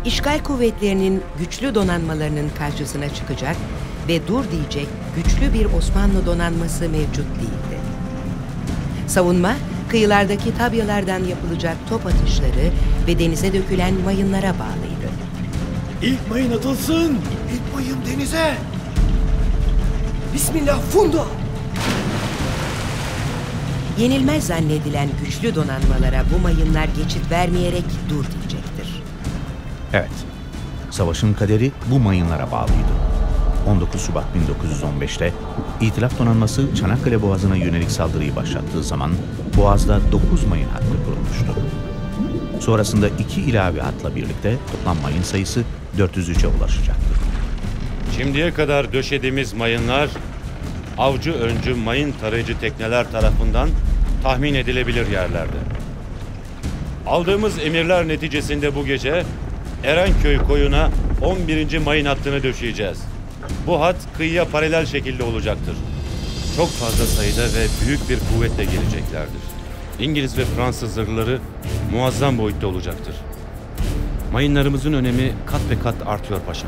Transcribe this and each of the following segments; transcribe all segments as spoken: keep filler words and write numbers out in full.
İşgal kuvvetlerinin güçlü donanmalarının karşısına çıkacak ve dur diyecek güçlü bir Osmanlı donanması mevcut değildi. Savunma, kıyılardaki tabyalardan yapılacak top atışları ve denize dökülen mayınlara bağlıydı. İlk mayın atılsın! İlk mayın denize! Bismillah Funda! Yenilmez zannedilen güçlü donanmalara bu mayınlar geçit vermeyerek dur diyecektir. Evet, savaşın kaderi bu mayınlara bağlıydı. on dokuz Şubat bin dokuz yüz on beş'te İtilaf Donanması Çanakkale Boğazı'na yönelik saldırıyı başlattığı zaman Boğaz'da dokuz mayın hattı kurulmuştu. Sonrasında iki ilave hatla birlikte toplam mayın sayısı dört yüz üç'e ulaşacaktı. Şimdiye kadar döşediğimiz mayınlar avcı öncü mayın tarayıcı tekneler tarafından tahmin edilebilir yerlerde. Aldığımız emirler neticesinde bu gece Erenköy koyuna on birinci mayın hattını döşeyeceğiz. Bu hat kıyıya paralel şekilde olacaktır. Çok fazla sayıda ve büyük bir kuvvetle geleceklerdir. İngiliz ve Fransız zırhları muazzam boyutta olacaktır. Mayınlarımızın önemi kat be kat artıyor paşam.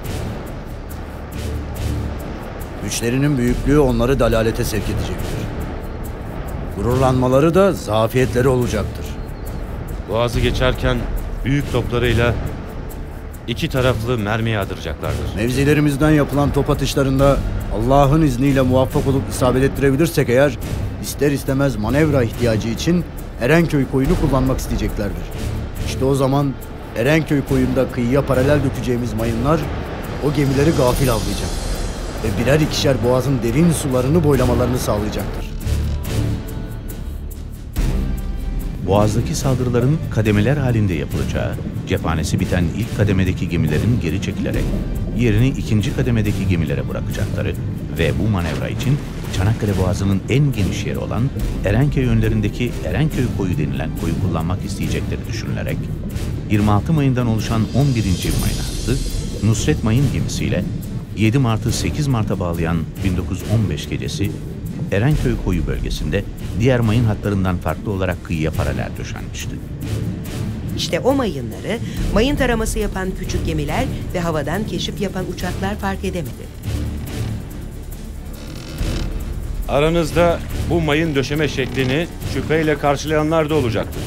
Güçlerinin büyüklüğü onları dalalete sevk edecektir. Gururlanmaları da zafiyetleri olacaktır. Boğazı geçerken büyük toplarıyla iki taraflı mermi yağdıracaklardır. Mevzilerimizden yapılan top atışlarında Allah'ın izniyle muvaffak olup isabet ettirebilirsek eğer, ister istemez manevra ihtiyacı için Erenköy koyunu kullanmak isteyeceklerdir. İşte o zaman Erenköy koyunda kıyıya paralel dökeceğimiz mayınlar o gemileri gafil avlayacak ve birer ikişer boğazın derin sularını boylamalarını sağlayacaktır. Boğaz'daki saldırıların kademeler halinde yapılacağı, cephanesi biten ilk kademedeki gemilerin geri çekilerek yerini ikinci kademedeki gemilere bırakacakları ve bu manevra için Çanakkale Boğazı'nın en geniş yeri olan Erenköy yönlerindeki Erenköy koyu denilen koyu kullanmak isteyecekleri düşünülerek yirmi altı mayından oluşan on birinci mayın hattı Nusret Mayın gemisiyle yedi Mart'ı sekiz Mart'a bağlayan bin dokuz yüz on beş gecesi Erenköy koyu bölgesinde diğer mayın hatlarından farklı olarak kıyıya paralel döşenmişti. İşte o mayınları mayın taraması yapan küçük gemiler ve havadan keşif yapan uçaklar fark edemedi. Aranızda bu mayın döşeme şeklini şüpheyle karşılayanlar da olacaktır.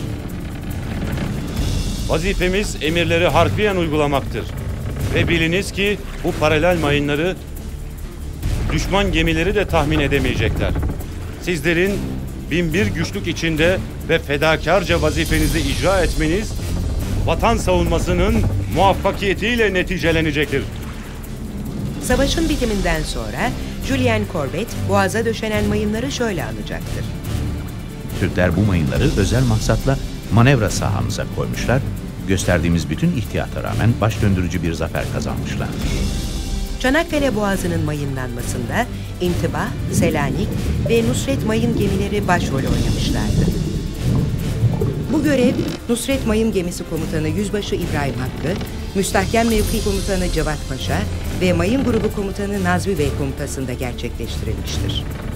Vazifemiz emirleri harfiyen uygulamaktır. Ve biliniz ki bu paralel mayınları düşman gemileri de tahmin edemeyecekler. Sizlerin bin bir güçlük içinde ve fedakarca vazifenizi icra etmeniz vatan savunmasının muvaffakiyetiyle neticelenecektir. Savaşın bitiminden sonra Julien Courbet boğaza döşenen mayınları şöyle anacaktır. Türkler bu mayınları özel maksatla manevra sahamıza koymuşlar, gösterdiğimiz bütün ihtiyata rağmen baş döndürücü bir zafer kazanmışlardır. Çanakkale Boğazı'nın mayınlanmasında İntibah, Selanik ve Nusret Mayın gemileri başrol oynamışlardı. Bu görev Nusret Mayın Gemisi Komutanı Yüzbaşı İbrahim Hakkı, Müstahkem Mevki Komutanı Cevat Paşa ve Mayın Grubu Komutanı Nazmi Bey komutasında gerçekleştirilmiştir.